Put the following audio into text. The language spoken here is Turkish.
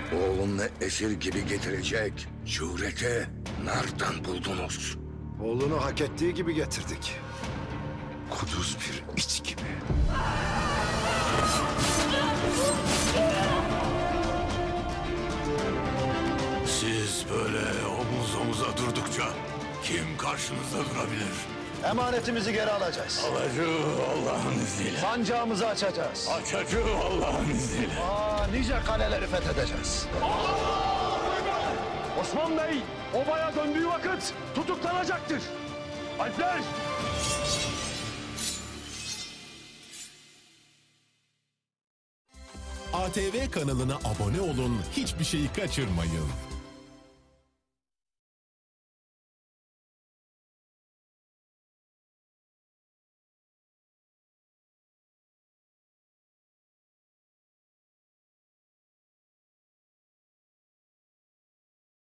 Oğlumla esir gibi getirecek cüreti nereden buldunuz? Oğlunu hak ettiği gibi getirdik. Kuduz bir iç gibi. Siz böyle omuz omuza durdukça kim karşınızda durabilir? Emanetimizi geri alacağız. Alacağım Allah'ın izniyle. Sancağımızı açacağız. Açacağım Allah'ın izniyle. Nice kaleleri fethedeceğiz. Osman Bey, obaya döndüğü vakit tutuklanacaktır. Alpler! ATV kanalına abone olun, hiçbir şeyi kaçırmayın.